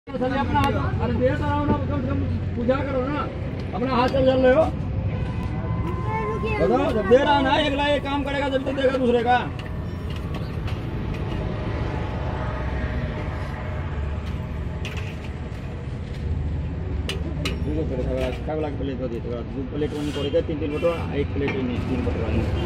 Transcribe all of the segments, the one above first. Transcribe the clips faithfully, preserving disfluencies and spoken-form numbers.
अपना हाथ, अरे देर रहा हो ना, कम से कम पूजा करो ना, अपना हाथ चल चल रहे हो बताओ। जब दे रहा ना, एक ला एक काम करेगा जब तो देगा दूसरे का। प्लेट होती है दो प्लेट वन करेगा, तीन तीन बटर एक प्लेट तीन बटर वाली।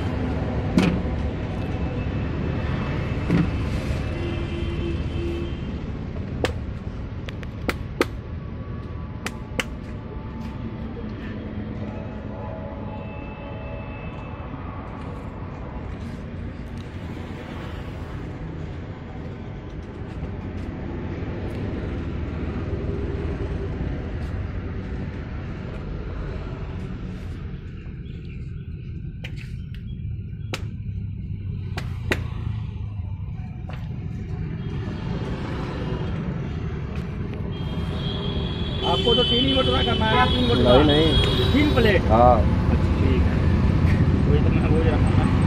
आपको तो तीन ही बटुरा करना है, तीन बटुरा नहीं, नहीं तीन प्लेट। हाँ ठीक है, वही तो मैं बोल रहा था।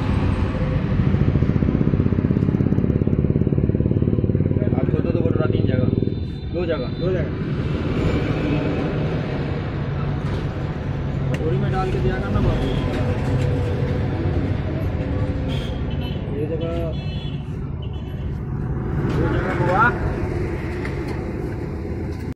आपको दो दो बटुरा तीन जगह, दो जगह दो जगह कटोरी में डाल के दिया करना बाबू।